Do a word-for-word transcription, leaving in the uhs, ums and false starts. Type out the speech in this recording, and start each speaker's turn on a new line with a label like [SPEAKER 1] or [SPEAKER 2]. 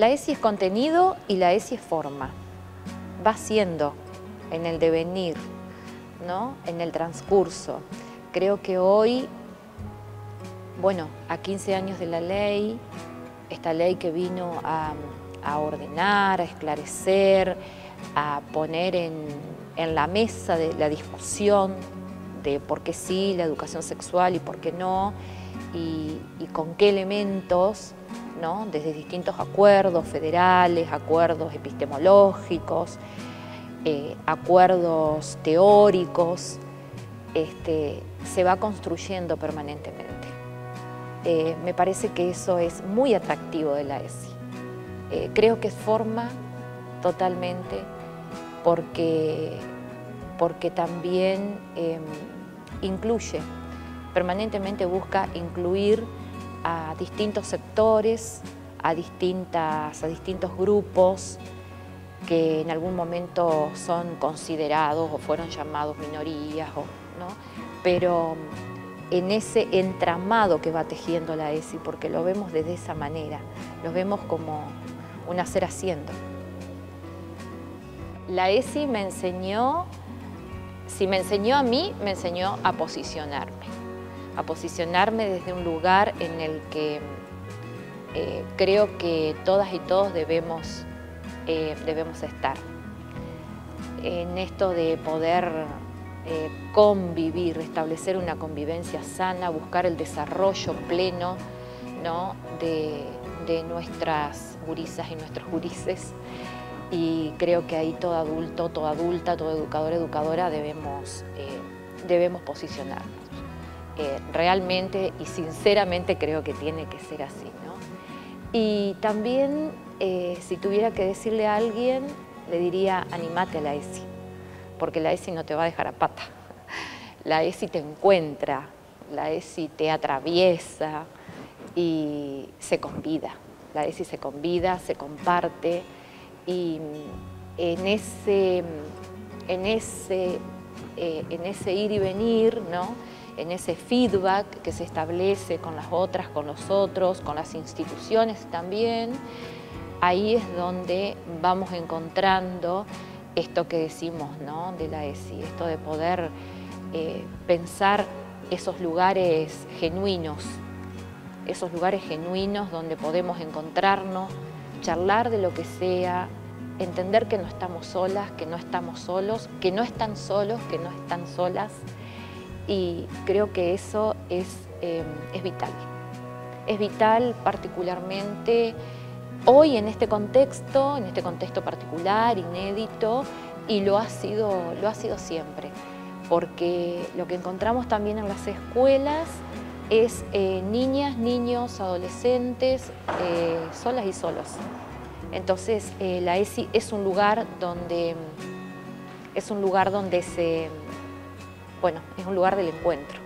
[SPEAKER 1] La ESI es contenido y la ESI es forma. Va siendo en el devenir, ¿no? En el transcurso. Creo que hoy, bueno, a quince años de la ley, esta ley que vino a, a ordenar, a esclarecer, a poner en, en la mesa de la discusión de por qué sí la educación sexual y por qué no, y, y con qué elementos, ¿no? Desde distintos acuerdos federales, acuerdos epistemológicos, eh, acuerdos teóricos, este, se va construyendo permanentemente. Eh, me parece que eso es muy atractivo de la ESI. Eh, creo que forma totalmente porque, porque también eh, incluye, permanentemente busca incluir a distintos sectores, a, distintas, a distintos grupos que en algún momento son considerados o fueron llamados minorías, o, ¿no? Pero en ese entramado que va tejiendo la ESI, porque lo vemos desde esa manera, lo vemos como un hacer haciendo. La ESI me enseñó, si me enseñó a mí, me enseñó a posicionarme, a posicionarme desde un lugar en el que eh, creo que todas y todos debemos, eh, debemos estar. En esto de poder eh, convivir, establecer una convivencia sana, buscar el desarrollo pleno, ¿no? de, de nuestras gurisas y nuestros gurises. Y creo que ahí todo adulto, toda adulta, todo educador, educadora debemos, eh, debemos posicionarnos. Eh, realmente y sinceramente creo que tiene que ser así, ¿no? Y también, eh, si tuviera que decirle a alguien, le diría, animate a la ESI, porque la ESI no te va a dejar a pata. La ESI te encuentra, la ESI te atraviesa y se convida. La ESI se convida, se comparte. Y en ese, en ese, eh, en ese ir y venir, ¿no? En ese feedback que se establece con las otras, con los otros, con las instituciones también, ahí es donde vamos encontrando esto que decimos, ¿no? De la ESI, esto de poder eh, pensar esos lugares genuinos, esos lugares genuinos donde podemos encontrarnos, charlar de lo que sea, entender que no estamos solas, que no estamos solos, que no están solos, que no están solas. Y creo que eso es, eh, es vital. Es vital particularmente hoy en este contexto, en este contexto particular, inédito, y lo ha sido, lo ha sido siempre. Porque lo que encontramos también en las escuelas es eh, niñas, niños, adolescentes, eh, solas y solos. Entonces, eh, la ESI es un lugar donde, es un lugar donde se, bueno, es un lugar del encuentro.